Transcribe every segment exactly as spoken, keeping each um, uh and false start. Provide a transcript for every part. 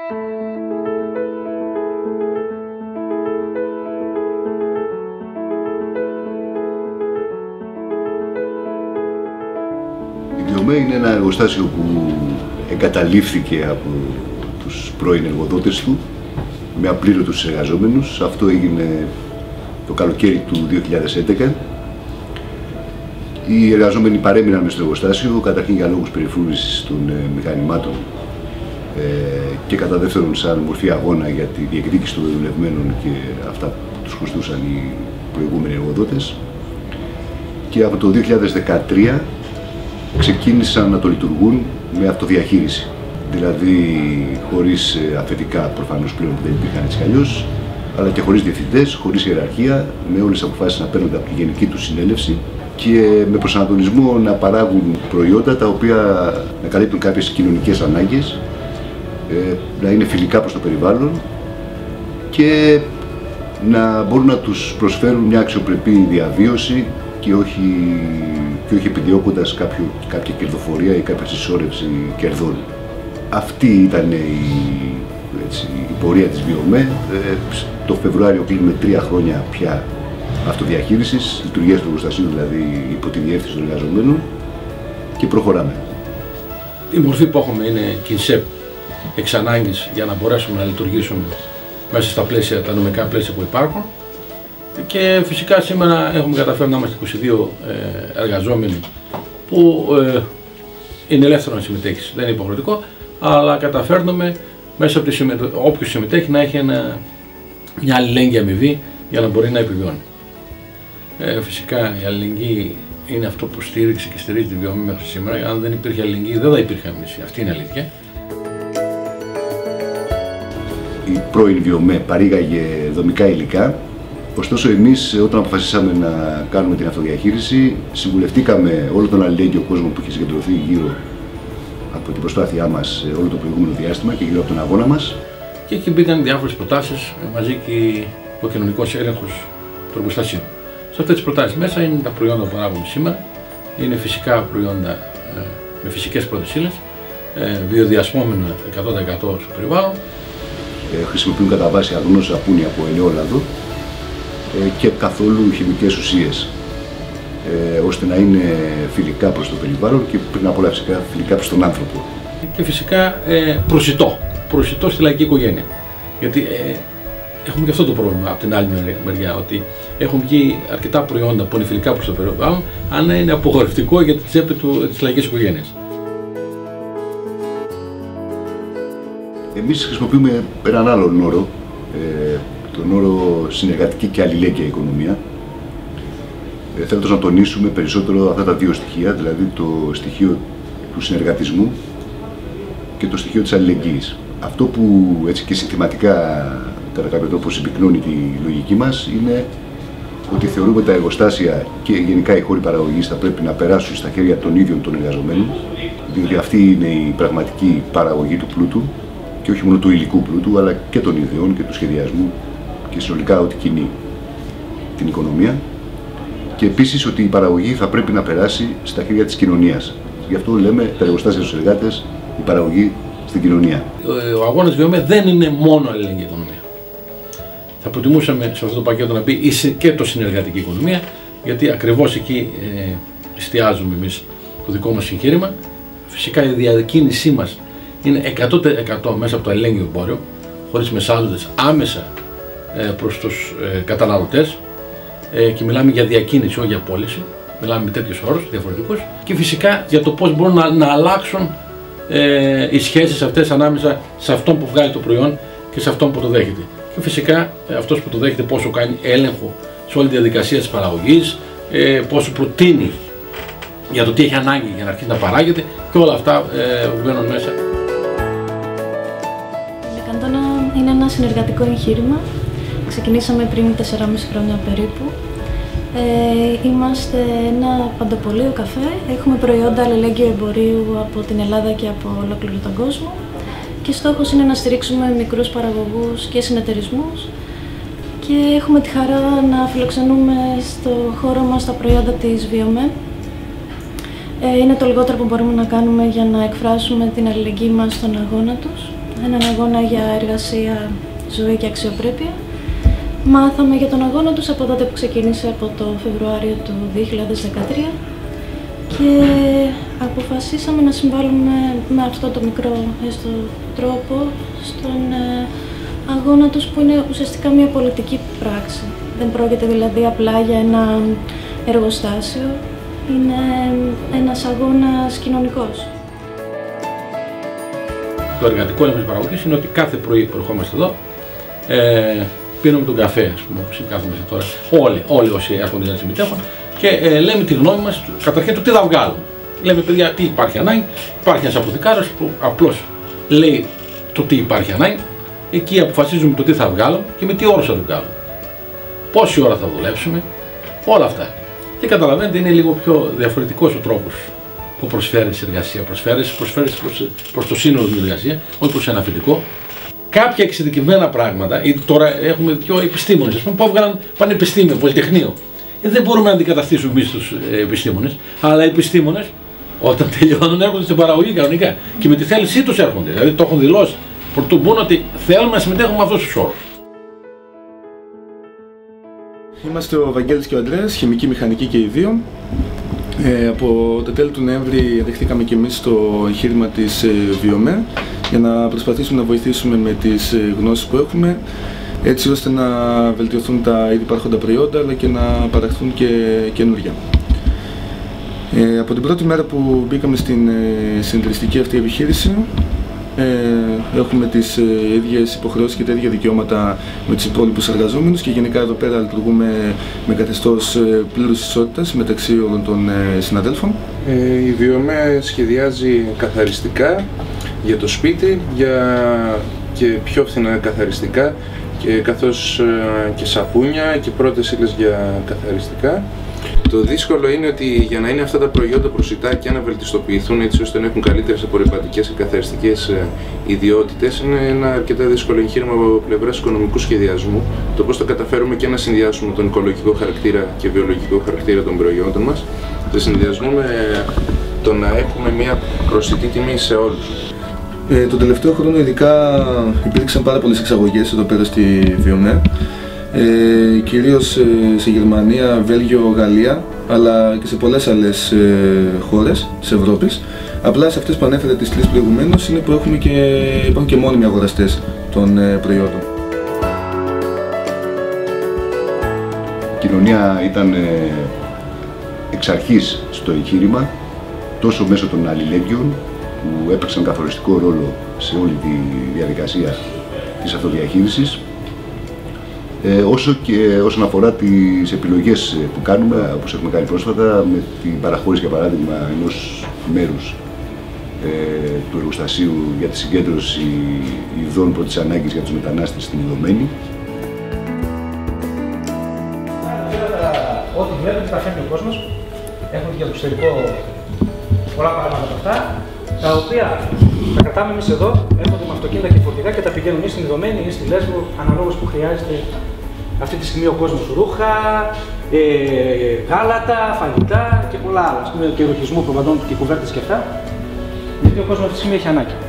Η Βιομέ είναι ένα εργοστάσιο που εγκαταλείφθηκε από τους πρώην εργοδότες του με απλήρωτους εργαζόμενους. Αυτό έγινε το καλοκαίρι του δύο χιλιάδες έντεκα. Οι εργαζόμενοι παρέμειναν μες στο εργοστάσιο, καταρχήν για λόγους περιφρούρησης των ε, μηχανημάτων ε, και κατά δεύτερον σαν μορφή αγώνα για τη διεκδίκηση των δουλευμένων και αυτά που τους χρωστούσαν οι προηγούμενοι εργοδότες. Και από το δύο χιλιάδες δεκατρία ξεκίνησαν να το λειτουργούν με αυτοδιαχείριση. Δηλαδή χωρίς αφεντικά προφανώς πλέον που δεν υπήρχαν έτσι κι αλλιώς, αλλά και χωρίς διευθυντές, χωρίς ιεραρχία, με όλες τις αποφάσεις να παίρνονται από τη γενική του συνέλευση και με προσανατολισμό να παράγουν προϊόντα τα οποία να καλύπτουν κάποιες κοινωνικές ανάγκες, να είναι φιλικά προς το περιβάλλον και να μπορούν να τους προσφέρουν μια αξιοπρεπή διαβίωση και όχι, και όχι επιδιώκοντας κάποιο, κάποια κερδοφορία ή κάποια συσσόρευση κερδών. Αυτή ήταν η, έτσι, η πορεία της Βιομέ. Ε, το Φεβρουάριο κλείνουμε τρία χρόνια πια αυτοδιαχείρισης, λειτουργίας του εργοστασίου δηλαδή υπό τη διεύθυνση των εργαζομένων και προχωράμε. Η μορφή που έχουμε είναι κινσέπ εξ ανάγκης για να μπορέσουμε να λειτουργήσουμε μέσα στα πλαίσια, τα νομικά πλαίσια που υπάρχουν. Και φυσικά σήμερα έχουμε καταφέρει να είμαστε είκοσι δύο ε, εργαζόμενοι που ε, είναι ελεύθερο να συμμετέχει, δεν είναι υποχρεωτικό, αλλά καταφέρνουμε μέσα από τη συμμετοχή, όποιος συμμετέχει να έχει ένα, μια αλληλέγγυα αμοιβή για να μπορεί να επιβιώνει. Ε, φυσικά η αλληλεγγύη είναι αυτό που στήριξε και στηρίζει τη Βιομέ μέχρι σήμερα. Αν δεν υπήρχε αλληλεγγύη δεν θα υπήρχε εμείς. Αυτή είναι η αλήθεια. Η πρώην Βιομέ παρήγαγε δομικά υλικά. Ωστόσο, εμείς όταν αποφασίσαμε να κάνουμε την αυτοδιαχείριση, συμβουλευτήκαμε όλο τον αλληλέγγυο κόσμο που είχε συγκεντρωθεί γύρω από την προσπάθειά μας όλο το προηγούμενο διάστημα και γύρω από τον αγώνα μας. Και εκεί μπήκαν διάφορες προτάσεις, μαζί και ο κοινωνικός έλεγχος του εργοστασίου. Σε αυτές τις προτάσεις μέσα είναι τα προϊόντα που παράγουμε σήμερα, είναι φυσικά προϊόντα ε, με φυσικές πρώτες ύλες, ε, βιοδιασπόμενα εκατό τοις εκατό στο περιβάλλον. Ε, χρησιμοποιούν κατά βάση αγνό σαπούνι από ελαιόλαδο ε, και καθόλου χημικές ουσίες, ε, ώστε να είναι φιλικά προς το περιβάλλον και πριν απ' όλα φυσικά φιλικά προς τον άνθρωπο. Και φυσικά ε, προσιτό, προσιτό στη λαϊκή οικογένεια. Γιατί ε, έχουμε και αυτό το πρόβλημα από την άλλη μεριά, ότι έχουν βγει αρκετά προϊόντα που είναι φιλικά προς το περιβάλλον, αν είναι απογορευτικό για τη τσέπη της λαϊκής οικογένειας. Εμείς χρησιμοποιούμε έναν άλλον όρο, ε, τον όρο συνεργατική και αλληλέγγυα οικονομία. Ε, θέλοντας να τονίσουμε περισσότερο αυτά τα δύο στοιχεία, δηλαδή το στοιχείο του συνεργατισμού και το στοιχείο της αλληλεγγύης. Αυτό που έτσι και συνθηματικά κατά κάποιο τρόπο συμπυκνώνει τη λογική μας είναι ότι θεωρούμε τα εργοστάσια και γενικά οι χώροι παραγωγής θα πρέπει να περάσουν στα χέρια των ίδιων των εργαζομένων, διότι αυτή είναι η πραγματική παραγωγή του πλούτου και όχι μόνο του υλικού πλούτου, αλλά και των ιδεών και του σχεδιασμού και συνολικά ό,τι κινεί την οικονομία. Και επίσης ότι η παραγωγή θα πρέπει να περάσει στα χέρια της κοινωνίας. Γι' αυτό λέμε τα εργοστάσια στους εργάτες, η παραγωγή στην κοινωνία. Ο αγώνας Βιομέ δεν είναι μόνο αλληλεγγύη οικονομία. Θα προτιμούσαμε σε αυτό το πακέτο να μπει και το συνεργατική οικονομία, γιατί ακριβώς εκεί ε, εστιάζουμε εμείς το δικό μας εγχείρημα. Φυσικά η διακίνησή μας είναι εκατό τοις εκατό μέσα από το αλληλέγγυο εμπόριο, χωρίς μεσάζοντες, άμεσα ε, προς τους ε, καταναλωτές, ε, και μιλάμε για διακίνηση, όχι για πώληση. Μιλάμε με τέτοιους όρους διαφορετικούς και φυσικά για το πώς μπορούν να, να αλλάξουν ε, οι σχέσεις αυτές ανάμεσα σε αυτόν που βγάλει το προϊόν και σε αυτόν που το δέχεται. Και φυσικά ε, αυτός που το δέχεται πόσο κάνει έλεγχο σε όλη τη διαδικασία της παραγωγής, ε, πόσο προτείνει για το τι έχει ανάγκη για να αρχίσει να παράγεται και όλα αυτά ε, βγαίνουν μέσα. Η Λεκαντόνα είναι ένα συνεργατικό εγχείρημα. Ξεκινήσαμε πριν τέσσερα και μισό χρόνια περίπου. Ε, είμαστε ένα παντοπωλείο καφέ. Έχουμε προϊόντα αλληλέγγυου εμπορίου από την Ελλάδα και από ολόκληρο τον κόσμο. Και στόχος είναι να στηρίξουμε μικρούς παραγωγούς και συνεταιρισμούς. Και έχουμε τη χαρά να φιλοξενούμε στο χώρο μας τα προϊόντα της Βιομέ. Ε, είναι το λιγότερο που μπορούμε να κάνουμε για να εκφράσουμε την αλληλεγγύη μας στον αγώνα τους. έναν αγώνα για εργασία, ζωή και αξιοπρέπεια. Μάθαμε για τον αγώνα τους από τότε που ξεκίνησε από το Φεβρουάριο του δύο χιλιάδες δεκατρία και αποφασίσαμε να συμβάλλουμε με αυτό το μικρό έστω τρόπο στον αγώνα τους, που είναι ουσιαστικά μια πολιτική πράξη. Δεν πρόκειται δηλαδή απλά για ένα εργοστάσιο, είναι ένας αγώνας κοινωνικός. Το εργατικό έλεγχο της παραγωγής είναι ότι κάθε πρωί που ερχόμαστε εδώ, ε, πίνουμε τον καφέ, ας πούμε, όπως κάθομαστε τώρα, όλοι, όλοι όσοι έρχονται για να συμμετέχουν, και ε, λέμε τη γνώμη μας, καταρχήν το τι θα βγάλουμε. Λέμε, παιδιά, τι υπάρχει ανάγκη. Υπάρχει ένας αποθηκάριος που απλώς λέει το τι υπάρχει ανάγκη. Εκεί αποφασίζουμε το τι θα βγάλουμε και με τι όρους θα το βγάλουμε. Πόση ώρα θα δουλέψουμε, όλα αυτά. Και καταλαβαίνετε, είναι λίγο πιο διαφορετικός ο τρόπος που προσφέρεις εργασία. Προσφέρεις, προσφέρεις προς, προς το σύνολο την εργασία, όχι προς ένα αφεντικό. Κάποια εξειδικευμένα πράγματα, τώρα έχουμε δύο επιστήμονες, ας πούμε, που έβγαλαν πανεπιστήμιο, πολυτεχνείο. Ε, δεν μπορούμε να αντικαταστήσουμε εμείς τους ε, επιστήμονες, αλλά οι επιστήμονες όταν τελειώνουν έρχονται στην παραγωγή κανονικά και με τη θέλησή τους έρχονται. Δηλαδή το έχουν δηλώσει πρωτού μπουν ότι θέλουμε να συμμετέχουμε με αυτούς τους όρους. Είμαστε ο Βαγγέλης και ο Ανδρέας, χημική μηχανική και οι δύο. Ε, από τα τέλη του Νοέμβρη δεχτήκαμε και εμείς το εγχείρημα της ε, Βιομέ για να προσπαθήσουμε να βοηθήσουμε με τις ε, γνώσεις που έχουμε, έτσι ώστε να βελτιωθούν τα ήδη υπάρχοντα προϊόντα αλλά και να παραχθούν και καινούργια. Ε, από την πρώτη μέρα που μπήκαμε στην ε, συνεταιριστική αυτή επιχείρηση, Ε, έχουμε τις ε, ίδιες υποχρεώσεις και τα ίδια δικαιώματα με τους υπόλοιπους εργαζόμενους και γενικά εδώ πέρα λειτουργούμε με καθεστώς ε, πλήρους ισότητας μεταξύ όλων των ε, συναδέλφων. Ε, η Βιομέ σχεδιάζει καθαριστικά για το σπίτι για και πιο φθηνά καθαριστικά, και καθώς ε, και σαπούνια και πρώτες ύλες για καθαριστικά. Το δύσκολο είναι ότι για να είναι αυτά τα προϊόντα προσιτά και να βελτιστοποιηθούν έτσι ώστε να έχουν καλύτερες απορριπαντικές και καθαριστικές ιδιότητες, είναι ένα αρκετά δύσκολο εγχείρημα από πλευράς οικονομικού σχεδιασμού. Το πώς θα καταφέρουμε και να συνδυάσουμε τον οικολογικό χαρακτήρα και βιολογικό χαρακτήρα των προϊόντων μας, σε συνδυασμό με το να έχουμε μια προσιτή τιμή σε όλους. Ε, τον τελευταίο χρόνο ειδικά υπήρξαν πάρα πολλές εξαγωγές εδώ πέρα στη Βιομέ. Ε, κυρίως ε, σε Γερμανία, Βέλγιο, Γαλλία, αλλά και σε πολλές άλλες ε, χώρες της Ευρώπης. Απλά σε αυτές που ανέφερα τις τρεις προηγουμένως είναι που έχουμε και, υπάρχουν και μόνιμοι αγοραστές των ε, προϊόντων. Η κοινωνία ήταν ε, εξ αρχής στο εγχείρημα, τόσο μέσω των αλληλέγγυων που έπαιξαν καθοριστικό ρόλο σε όλη τη διαδικασία της αυτοδιαχείρισης, Ε, όσο και όσον αφορά τις επιλογές που κάνουμε, όπως έχουμε κάνει πρόσφατα, με την παραχώρηση για παράδειγμα ενός μέρους ε, του εργοστασίου για τη συγκέντρωση ειδών πρώτης ανάγκης για τους μετανάστες στην Ιδωμένη. Ό,τι βλέπετε τα φέρνει ο κόσμος, έχουμε και για το εξωτερικό πολλά πράγματα από αυτά, τα οποία τα κρατάμε εμείς εδώ, έρχονται με αυτοκίνητα και φορτηγά και τα πηγαίνουν ή στην Ιδωμένη ή στη Λέσβο, αναλόγως που χρειάζεται αυτή τη στιγμή ο κόσμος, ρούχα, ε, γάλατα, φαγητά και πολλά άλλα, ας πούμε, και ρουχισμού προβατών και κουβέρτες και αυτά, γιατί ο κόσμος αυτή τη στιγμή έχει ανάγκη.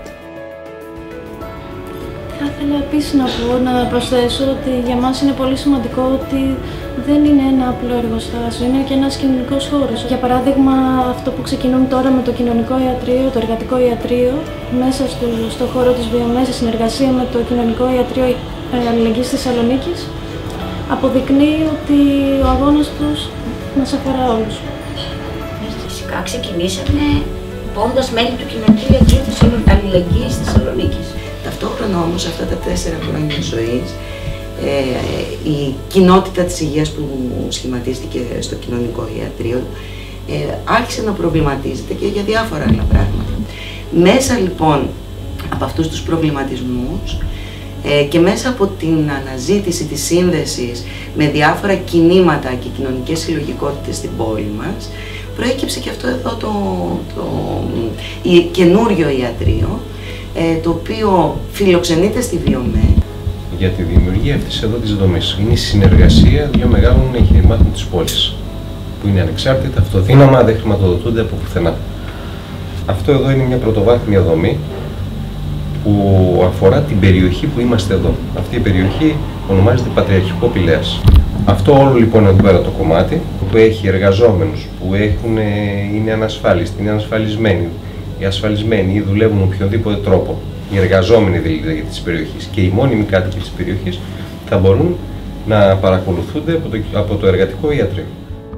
Θα ήθελα επίσης να πω, να προσθέσω ότι για μας είναι πολύ σημαντικό ότι δεν είναι ένα απλό εργοστάσιο, είναι και ένας κοινωνικός χώρος. Για παράδειγμα, αυτό που ξεκινούν τώρα με το κοινωνικό ιατρείο, το εργατικό ιατρείο, μέσα στο, στο χώρο της Βιομέ, σε συνεργασία με το κοινωνικό ιατρείο Αλληλεγγύης της Θεσσαλονίκης, αποδεικνύει ότι ο αγώνας τους μας αφορά όλους. Φυσικά ξεκινήσαμε πόντας μέλη του κοινωνικού ιατρείου της Αλληλεγγύης της Θεσσαλονίκης. Ταυτόχρονα όμως αυτά τα τέσσερα χρόνια ζωής, ε, η κοινότητα της υγείας που σχηματίστηκε στο κοινωνικό ιατρείο ε, άρχισε να προβληματίζεται και για διάφορα άλλα πράγματα. Μέσα λοιπόν από αυτούς τους προβληματισμούς ε, και μέσα από την αναζήτηση της σύνδεσης με διάφορα κινήματα και κοινωνικές συλλογικότητες στην πόλη μας, προέκυψε και αυτό εδώ το, το, το καινούριο ιατρείο, το οποίο φιλοξενείται στη Βιομέ. Για τη δημιουργία αυτής εδώ της δομής. Είναι η συνεργασία δύο μεγάλων εγχειρημάτων της πόλης, που είναι ανεξάρτητα, αυτοδύναμα, δεν χρηματοδοτούνται από πουθενά. Αυτό εδώ είναι μια πρωτοβάθμια δομή, που αφορά την περιοχή που είμαστε εδώ. Αυτή η περιοχή ονομάζεται Πατριαρχικό Πηλέας. Αυτό όλο λοιπόν εδώ πέρα το κομμάτι που έχει εργαζόμενους που έχουν, είναι ανασφάλιστοι, είναι ανασφαλισμένοι, οι ασφαλισμένοι ή δουλεύουν με οποιονδήποτε τρόπο, οι εργαζόμενοι δηλαδή της περιοχής και οι μόνιμοι κάτοικοι της περιοχής θα μπορούν να παρακολουθούνται από το, από το εργατικό ιατρείο.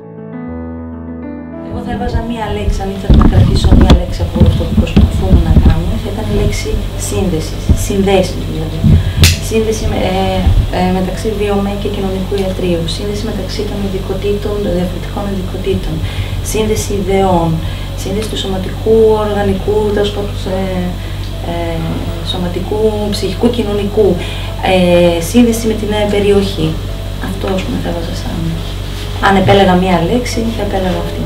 Εγώ θα έβαζα μία λέξη, αν ήθελα να κρατήσω μία λέξη από αυτό που προσπαθούμε να κάνουμε, θα ήταν η λέξη σύνδεσης, συνδέσεις δηλαδή. Σύνδεση με, ε, ε, μεταξύ βιομέ και κοινωνικού ιατρείου, σύνδεση μεταξύ των ειδικοτήτων, των διαφορετικών ειδικοτήτων, σύνδεση ιδεών, σύνδεση του σωματικού, οργανικού, τέλος πάντων, ε, ε, σωματικού, ψυχικού, κοινωνικού, ε, σύνδεση με την ε, περιοχή. Αυτό ας πούμε θα έβαζα σαν. Αν επέλεγα μία λέξη, θα επέλεγα αυτή.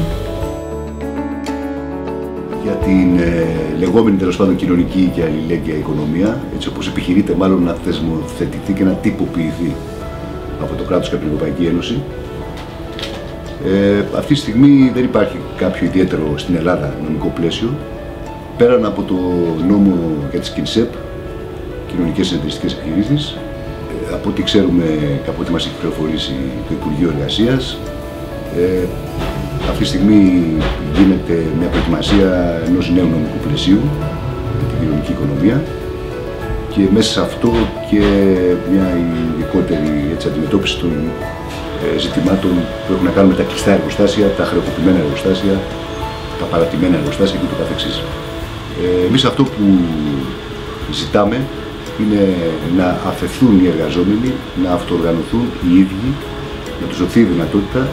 Για την ε, λεγόμενη τέλος πάντων κοινωνική και αλληλέγγυα οικονομία, έτσι όπως επιχειρείται μάλλον να θεσμοθετηθεί και να τυποποιηθεί από το κράτος και από την Ευρωπαϊκή Ένωση. Ε, αυτή τη στιγμή δεν υπάρχει κάποιο ιδιαίτερο στην Ελλάδα νομικό πλαίσιο, πέραν από το νόμο για τις ΚΙΝΣΕΠ, κοινωνικές συνεταιριστικές επιχειρήσεις, ε, από ό,τι ξέρουμε και από ό,τι μας έχει πληροφορήσει το Υπουργείο Εργασίας. Ε, Αυτή τη στιγμή γίνεται μια προετοιμασία ενός νέου νομικού πλαισίου για την κοινωνική οικονομία και μέσα σε αυτό και μια ειδικότερη έτσι, αντιμετώπιση των ε, ζητημάτων που έχουν να κάνουν με τα κλειστά εργοστάσια, τα χρεοκοπημένα εργοστάσια, τα παρατημένα εργοστάσια και ούτω καθεξής. Ε, εμείς αυτό που ζητάμε είναι να αφαιθούν οι εργαζόμενοι, να αυτοοργανωθούν οι ίδιοι, να τους δοθεί η δυνατότητα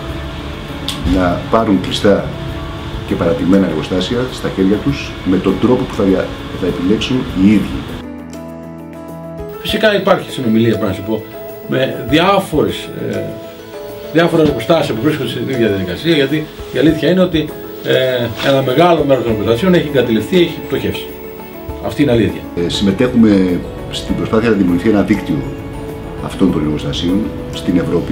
να πάρουν κλειστά και παρατημένα εργοστάσια στα χέρια τους με τον τρόπο που θα, δια... θα επιλέξουν οι ίδιοι. Φυσικά υπάρχει συνομιλία, πρέπει να σου πω, με διάφορες, ε, διάφορα εργοστάσια που βρίσκονται στην ίδια διαδικασία, γιατί η αλήθεια είναι ότι ε, ένα μεγάλο μέρος των εργοστασίων έχει εγκατελειφθεί, έχει πτωχεύσει. Αυτή είναι αλήθεια. Ε, συμμετέχουμε στην προσπάθεια να δημιουργηθεί ένα δίκτυο αυτών των εργοστασίων στην Ευρώπη.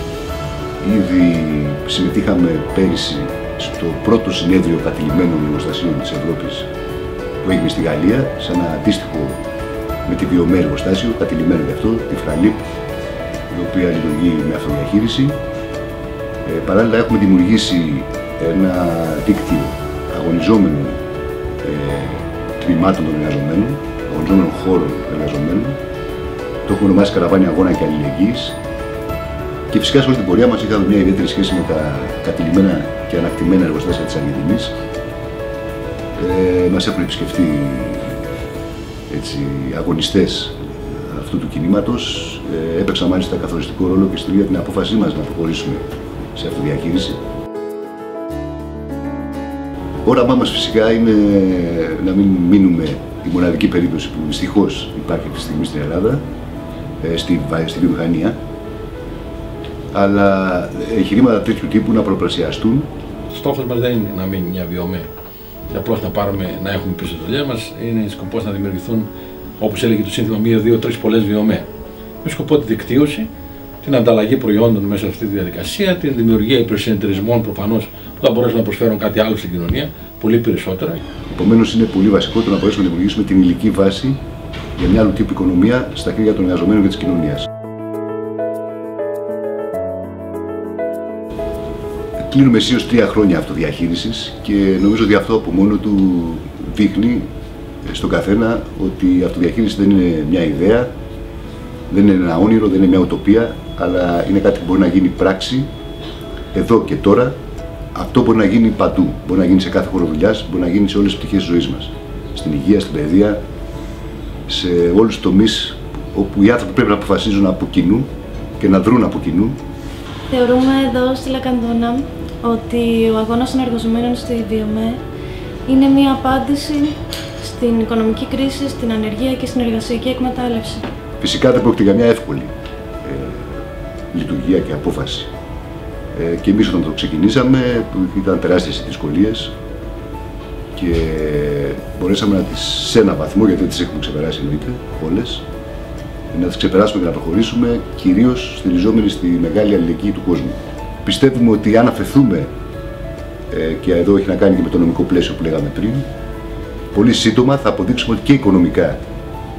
Ήδη συμμετείχαμε πέρυσι στο πρώτο συνέδριο κατηλημένων εργοστασίων της Ευρώπης που έγινε στη Γαλλία, σε ένα αντίστοιχο με τη βιομέ εργοστάσιο, κατηλημένο γι' αυτό, τη Φραλίπ, η οποία λειτουργεί με αυτοδιαχείριση. Ε, παράλληλα έχουμε δημιουργήσει ένα δίκτυο αγωνιζόμενων ε, τμήματων των εργαζομένων, αγωνιζόμενων χώρων εργαζομένων. Το έχουμε ονομάσει Καραβάνι Αγώνα και Αλληλεγγύης. Και φυσικά σε όλη την πορεία μας είχαμε μια ιδιαίτερη σχέση με τα κατηλημένα και ανακτημένα εργοστάσια της Αργεντινής. Ε, μας έχουν επισκεφτεί έτσι, αγωνιστές αυτού του κινήματος. Ε, έπαιξαν μάλιστα καθοριστικό ρόλο και στην ίδια την απόφασή μας να προχωρήσουμε σε αυτοδιαχείριση. Όραμά μας φυσικά είναι να μην μείνουμε η μοναδική περίπτωση που δυστυχώς υπάρχει αυτή τη στιγμή στην Ελλάδα, ε, στη, στη βιομηχανία, αλλά εγχειρήματα τέτοιου τύπου να προπλασιαστούν. Στόχος μας δεν είναι να μείνει μια βιομέ και απλώς να, πάρουμε, να έχουμε πίσω τη δουλειά μας. Είναι σκοπός να δημιουργηθούν, όπως έλεγε το σύνθημα, μία, δύο, τρεις πολλές βιομέ. Με σκοπό τη δικτύωση, την ανταλλαγή προϊόντων μέσα σε αυτή τη διαδικασία, την δημιουργία υπερσυνεταιρισμών προφανώς που θα μπορέσουν να προσφέρουν κάτι άλλο στην κοινωνία, πολύ περισσότερα. Επομένως, είναι πολύ βασικό το να μπορέσουμε να δημιουργήσουμε την υλική βάση για μια άλλου τύπου οικονομία στα χέρια των εργαζομένων και της κοινωνίας. Κλείνουμε αισίως τρία χρόνια αυτοδιαχείρισης και νομίζω ότι αυτό από μόνο του δείχνει στον καθένα ότι η αυτοδιαχείριση δεν είναι μια ιδέα, δεν είναι ένα όνειρο, δεν είναι μια ουτοπία, αλλά είναι κάτι που μπορεί να γίνει πράξη εδώ και τώρα. Αυτό μπορεί να γίνει παντού. Μπορεί να γίνει σε κάθε χώρο δουλειάς, μπορεί να γίνει σε όλες τις πτυχές της ζωής μας. Στην υγεία, στην παιδεία, σε όλους τους τομείς όπου οι άνθρωποι πρέπει να αποφασίζουν από κοινού και να δρουν από κοινού. Θεωρούμε εδώ στη Λακανδούνα ότι ο αγώνας των εργαζομένων στη βιομέ είναι μια απάντηση στην οικονομική κρίση, στην ανεργία και στην εργασιακή εκμετάλλευση. Φυσικά δεν πρόκειται για μια εύκολη ε, λειτουργία και απόφαση. Ε, και εμείς όταν το ξεκινήσαμε ήταν τεράστιες οι δυσκολίες και μπορέσαμε να τις σε ένα βαθμό, γιατί δεν τις έχουμε ξεπεράσει εννοείται όλες, να τις ξεπεράσουμε και να προχωρήσουμε, κυρίως στηριζόμενοι στη μεγάλη αλληλεγγύη του κόσμου. Πιστεύουμε ότι αν αφαιθούμε, ε, και εδώ έχει να κάνει και με το νομικό πλαίσιο που λέγαμε πριν, πολύ σύντομα θα αποδείξουμε ότι και οικονομικά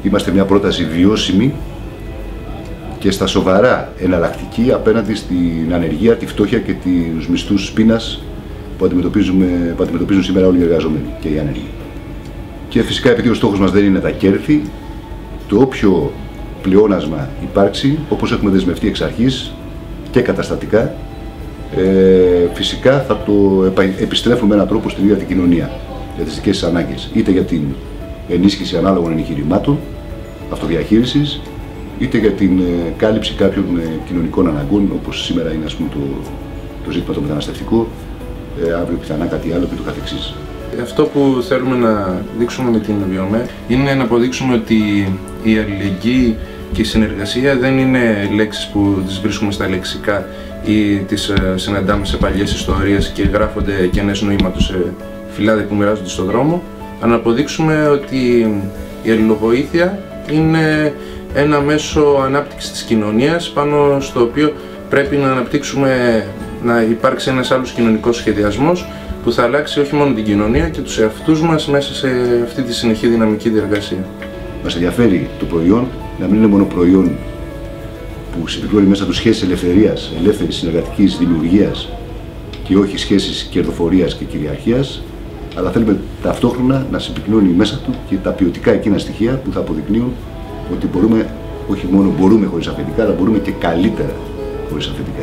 Είμαστε μια πρόταση βιώσιμη και στα σοβαρά εναλλακτική απέναντι στην ανεργία, τη φτώχεια και τους μισθούς πείνας που, που αντιμετωπίζουν σήμερα όλοι οι εργαζόμενοι και οι άνεργοι. Και φυσικά, επειδή ο στόχος μας δεν είναι τα κέρδη, το όποιο πλεόνασμα υπάρξει, όπως έχουμε δεσμευτεί εξ αρχής και καταστατικά, ε, φυσικά θα το επιστρέφουμε με έναν τρόπο στην ίδια την κοινωνία για τις δικές της ανάγκες, είτε για την ενίσχυση ανάλογων εγχειρημάτων αυτοδιαχείρισης, είτε για την ε, κάλυψη κάποιων ε, κοινωνικών αναγκών, όπως σήμερα είναι, ας πούμε, το, το ζήτημα το μεταναστευτικό, ε, αύριο πιθανά κάτι άλλο και το καθεξής. Αυτό που θέλουμε να δείξουμε με την Βιομέ είναι να αποδείξουμε ότι η αλληλεγγύη και η συνεργασία δεν είναι λέξεις που τις βρίσκουμε στα λεξικά ή τις συναντάμε σε παλιές ιστορίες και γράφονται κενές νοήματος σε φυλάδια που μοιράζονται στον δρόμο, αλλά να αποδείξουμε ότι η αλληλοβοήθεια είναι ένα μέσο ανάπτυξης της κοινωνίας πάνω στο οποίο πρέπει να αναπτύξουμε, να υπάρξει ένας άλλος κοινωνικός σχεδιασμός που θα αλλάξει όχι μόνο την κοινωνία και τους εαυτούς μας μέσα σε αυτή τη συνεχή δυναμική διεργασία. Μας ενδιαφέρει το προϊόν να μην είναι μόνο προϊόν που συμπληρώνει μέσα του σχέσεις ελευθερίας, ελεύθερης συνεργατικής δημιουργίας και όχι σχέσεις κερδοφορίας και κυριαρχίας, αλλά θέλουμε ταυτόχρονα να συμπυκνώνει μέσα του και τα ποιοτικά εκείνα στοιχεία που θα αποδεικνύουν ότι μπορούμε, όχι μόνο μπορούμε χωρίς αφεντικά, αλλά μπορούμε και καλύτερα χωρίς αφεντικά.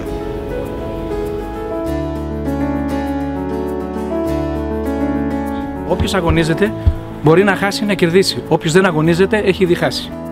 Όποιος αγωνίζεται μπορεί να χάσει ή να κερδίσει. Όποιος δεν αγωνίζεται έχει ήδη χάσει.